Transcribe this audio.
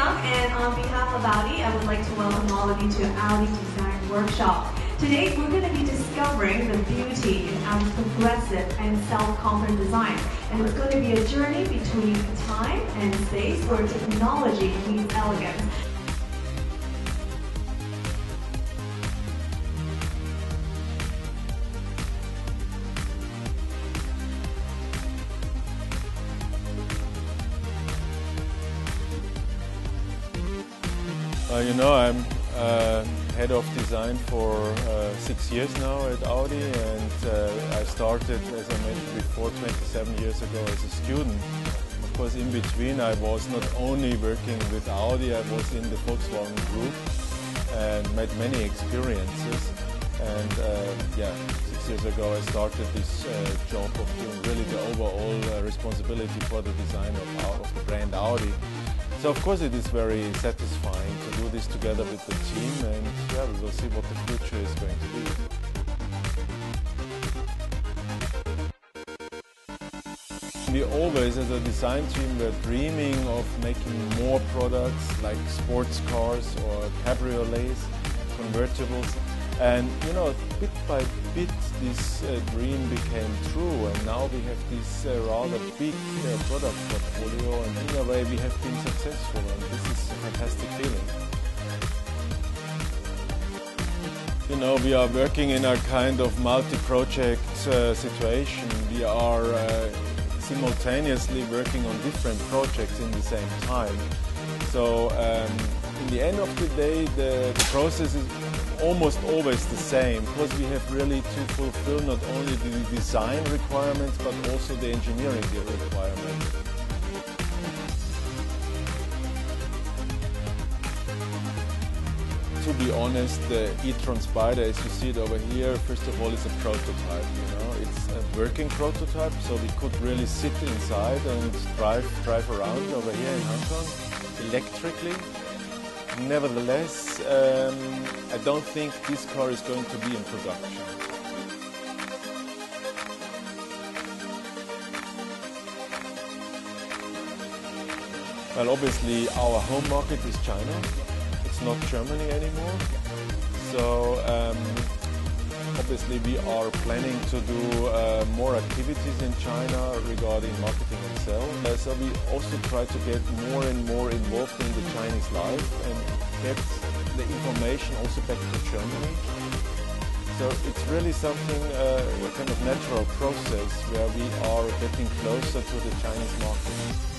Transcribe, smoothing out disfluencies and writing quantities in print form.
Young, and on behalf of Audi, I would like to welcome all of you to Audi Design Workshop. Today, we're going to be discovering the beauty in Audi's progressive and self-confident design. And it's going to be a journey between time and space where technology meets elegance. I'm head of design for 6 years now at Audi, and I started, as I mentioned before, 27 years ago as a student. Of course, in between I was not only working with Audi, I was in the Volkswagen Group and made many experiences. And 6 years ago I started this job of doing really the overall responsibility for the design of the brand Audi. So of course it is very satisfying to do this together with the team, and we will see what the future is going to be. We always, as a design team, were dreaming of making more products like sports cars or cabriolets, convertibles. And bit by bit this dream became true, and now we have this rather big product portfolio, and in a way we have been successful, and this is a fantastic feeling. We are working in a kind of multi-project situation. We are simultaneously working on different projects in the same time. So in the end of the day, the process is almost always the same, because we have really to fulfill not only the design requirements but also the engineering requirements. To be honest, the E-Tron Spyder, as you see it over here, first of all, is a prototype. It's a working prototype, so we could really sit inside and drive around over here in Hong Kong electrically. Nevertheless, I don't think this car is going to be in production. Well, obviously our home market is China. It's not Germany anymore. So obviously we are planning to do more activities in China regarding marketing and sales. So we also try to get more and more involved in the Chinese life and get the information also back to Germany. So it's really something, a kind of natural process where we are getting closer to the Chinese market.